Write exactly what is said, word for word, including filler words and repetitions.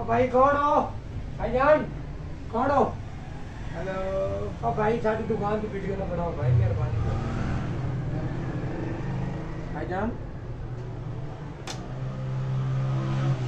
ओ भाई कौन हो भाईजान? कौन हो? हेलो। ओ भाई साडी दुकान की वीडियो ना बनाओ भाई, मेहरबानी भाईजान।